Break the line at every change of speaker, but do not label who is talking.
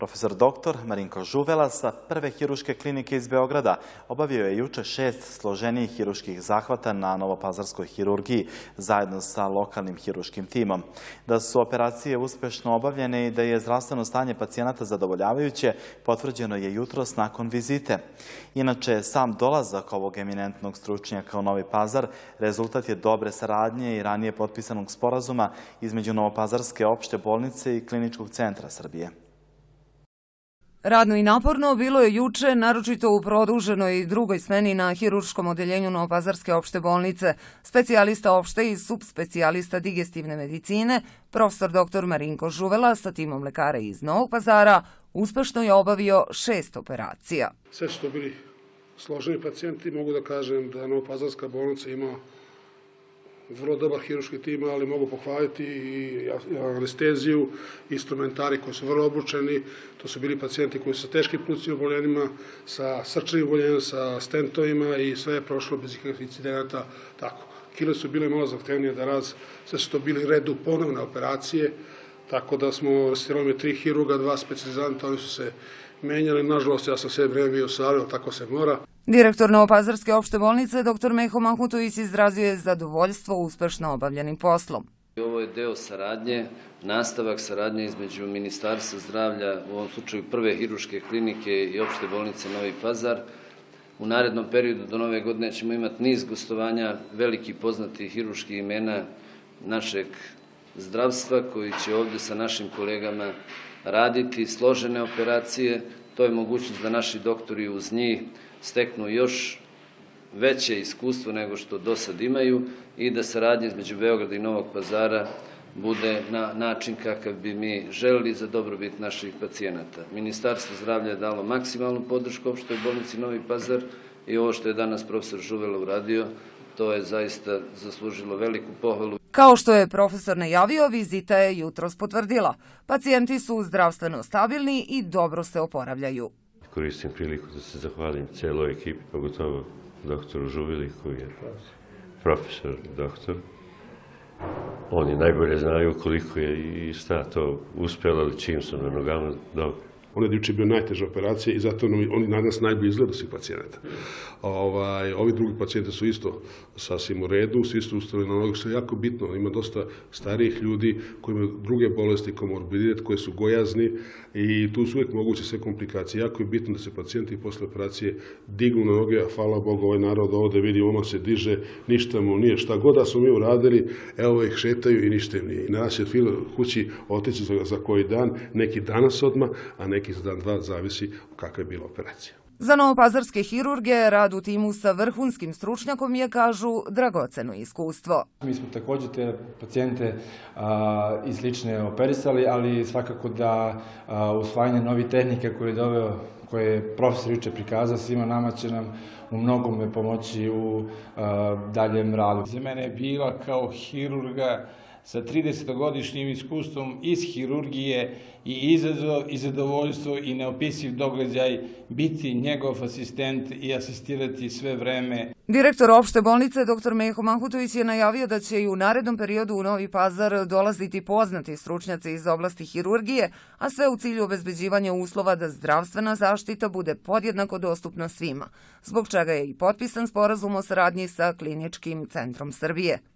Profesor dr. Marinko Žuvela sa Prve hiruške klinike iz Beograda obavio je juče 6 složenijih hiruških zahvata na novopazarskoj hirurgiji zajedno sa lokalnim hiruškim timom. Da su operacije uspešno obavljene i da je zdravstveno stanje pacijenata zadovoljavajuće, potvrđeno je jutros nakon vizite. Inače, sam dolazak ovog eminentnog stručnjaka u Novi Pazar rezultat je dobre saradnje i ranije potpisanog sporazuma između Novopazarske opšte bolnice i Kliničkog centra Srbije.
Radno i naporno bilo je juče, naročito u produženoj drugoj smeni na hiruškom odeljenju Novopazarske opšte bolnice. Specijalista opšte i subspecijalista digestivne medicine, profesor dr. Marinko Žuvela sa timom lekara iz Novog Pazara, uspešno je obavio 6 operacija.
Sve su to bili složeni pacijenti. Mogu da kažem da Novopazarska bolnica ima vrlo dobar hiruški tim, ali mogu pohvaliti i anesteziju, instrumentari koji su vrlo obučeni. To su bili pacijenti koji su sa teškim plućnim oboljenjima, sa srčanim oboljenjima, sa stentovima i sve je prošlo bez ikakvih incidenata. Tako. Kile su bile malo zahtevnije da sve su to bili redu ponovne operacije, tako da smo asistirali 3 hirurga, 2 specijalizanta, oni su se menjali. Nažalost, ja sam sve vreme bio u sali, ali tako se mora.
Direktor Novopazarske opšte bolnice, dr. Meho Mahmutović, izrazio je zadovoljstvo uspešno obavljenim poslom.
Ovo je deo saradnje, nastavak saradnje između Ministarstva zdravlja, u ovom slučaju Prve hiruške klinike i opšte bolnice Novi Pazar. U narednom periodu do nove godine ćemo imati niz gostovanja velikih poznatih hiruških imena našeg zdravstva koji će ovdje sa našim kolegama raditi složene operacije. To je mogućnost da naši doktori uz njih steknu još veće iskustvo nego što do sad imaju i da saradnja između Beograda i Novog Pazara bude na način kakav bi mi želeli za dobrobit naših pacijenata. Ministarstvo zdravlja je dalo maksimalnu podršku opštoj bolnici Novi Pazar i ovo što je danas profesor Žuvela uradio, to je zaista zaslužilo veliku pohvalu.
Kao što je profesor najavio, vizita je jutros potvrdila. Pacijenti su zdravstveno stabilni i dobro se oporavljaju.
Koristim priliku da se zahvalim celoj ekipi, pogotovo doktoru Žuveli koji je profesor doktor. Oni najbolje znaju koliko je i šta to uspjelo, ali čim su na nogama dobro.
Ona je juče bio najteža operacija i zato oni na nas najbolje izgledaju svih pacijenata. Ovi drugi pacijenti su isto sasvim u redu, svi su ustali na noge, što je jako bitno. Ima dosta starijih ljudi koji imaju druge bolesti, komorbiditet, koji su gojazni i tu su uvijek moguće sve komplikacije. Jako je bitno da se pacijenti posle operacije dignu na noge, a hvala Bogu ovaj narod ovdje vidi, oma se diže, ništa mu nije. Šta god da smo mi uradili, evo ih šetaju i ništa im nije. I nas je kući otići za koji dan, neki danas odmah, a neki za dan, dva, zavisi kakva je bila operacija.
Za novopazarske hirurge rad u timu sa vrhunskim stručnjakom je, kažu, dragoceno iskustvo.
Mi smo također te pacijente iz lične operisali, ali svakako da usvajanje novih tehnika koje je profesor juče prikazao svima nama će nam u mnogome pomoći u daljem radu.
Za mene je bila kao hirurga sa 30-godišnjim iskustvom iz hirurgije i izazov i zadovoljstvo i neopisiv događaj biti njegov asistent i asistirati sve vreme.
Direktor opšte bolnice dr. Meho Mahmutović je najavio da će i u narednom periodu u Novi Pazar dolaziti poznati stručnjaci iz oblasti hirurgije, a sve u cilju obezbeđivanja uslova da zdravstvena zaštita bude podjednako dostupna svima, zbog čega je i potpisan sporazum o saradnji sa Kliničkim centrom Srbije.